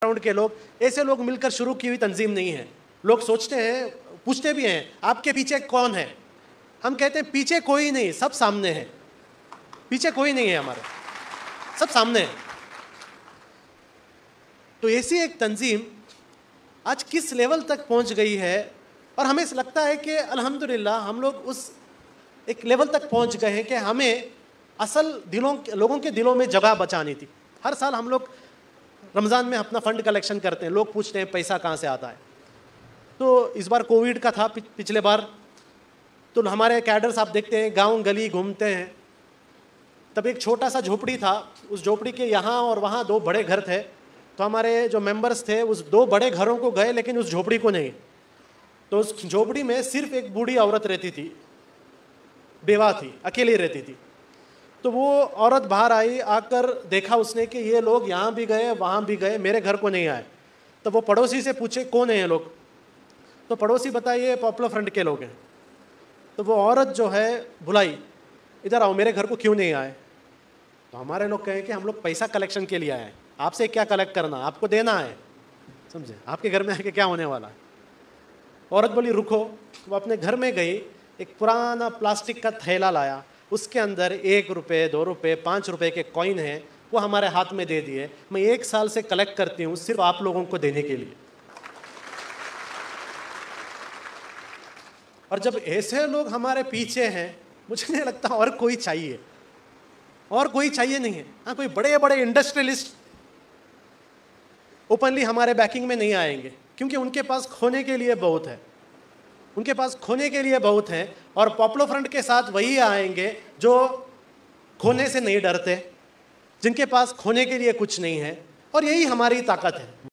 Background के लोग, ऐसे लोग मिलकर शुरू की हुई तंजीम नहीं है। लोग सोचते हैं, पूछते भी हैं आपके पीछे कौन है, हम कहते हैं पीछे कोई नहीं, सब सामने है। पीछे कोई नहीं है हमारे, सब सामने है। तो ऐसी एक तंजीम आज किस लेवल तक पहुंच गई है, और हमें लगता है कि अल्हम्दुलिल्लाह हम लोग उस एक लेवल तक पहुंच गए हैं कि हमें असल लोगों के दिलों में जगह बचानी थी। हर साल हम लोग रमज़ान में अपना फ़ंड कलेक्शन करते हैं, लोग पूछते हैं पैसा कहाँ से आता है। तो इस बार कोविड का था, पिछले बार तो हमारे कैडर्स आप देखते हैं गांव गली घूमते हैं। तब एक छोटा सा झोपड़ी था, उस झोपड़ी के यहाँ और वहाँ 2 बड़े घर थे। तो हमारे जो मेंबर्स थे उस 2 बड़े घरों को गए, लेकिन उस झोपड़ी को नहीं। तो उस झोपड़ी में सिर्फ एक बूढ़ी औरत रहती थी, बेवा थी, अकेली रहती थी। तो वो औरत बाहर आई, आकर देखा उसने कि ये लोग यहाँ भी गए वहाँ भी गए, मेरे घर को नहीं आए। तो वो पड़ोसी से पूछे कौन है ये लोग, तो पड़ोसी बताए ये पॉपुलर फ्रंट के लोग हैं। तो वो औरत जो है बुलाई, इधर आओ, मेरे घर को क्यों नहीं आए। तो हमारे लोग कहें कि हम लोग पैसा कलेक्शन के लिए आए हैं, आपसे क्या कलेक्ट करना, आपको देना है, समझे, आपके घर में आके क्या होने वाला है। औरत बोली रुको। वो अपने घर में गई, एक पुराना प्लास्टिक का थैला लाया, उसके अंदर 1 रुपये 2 रुपये 5 रुपये के कॉइन हैं, वो हमारे हाथ में दे दिए। मैं 1 साल से कलेक्ट करती हूँ सिर्फ आप लोगों को देने के लिए। और जब ऐसे लोग हमारे पीछे हैं, मुझे नहीं लगता और कोई चाहिए, और कोई चाहिए नहीं है। हाँ, कोई बड़े बड़े इंडस्ट्रियलिस्ट ओपनली हमारे बैकिंग में नहीं आएंगे, क्योंकि उनके पास खोने के लिए बहुत है, उनके पास खोने के लिए बहुत है। और पॉपुलर फ्रंट के साथ वही आएंगे जो खोने से नहीं डरते, जिनके पास खोने के लिए कुछ नहीं है। और यही हमारी ताकत है।